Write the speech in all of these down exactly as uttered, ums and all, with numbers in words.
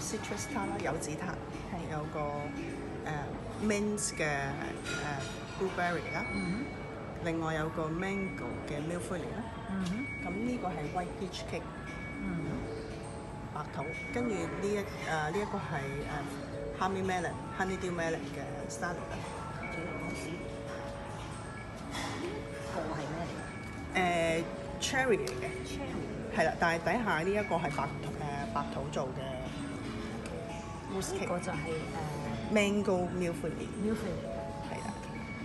citrus tart 啦，柚子塔，有個誒 mint 嘅誒 blueberry 啦，另外有個 mango 嘅 millefeuille 啦，咁呢個係 white peach cake，白桃，跟住呢一誒呢一個係誒 honey melon honeydew melon 嘅 salad 啦。 個係咩嚟？ 誒 cherry 嚟嘅，係啦，但係底下呢一個係白誒白桃做嘅 mousse 呢 cake， 個就係誒 mango millefeuille， millefeuille 係啦。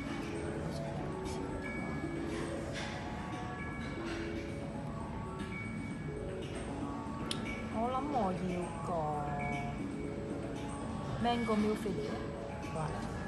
我諗我要個 mango millefeuille 啦。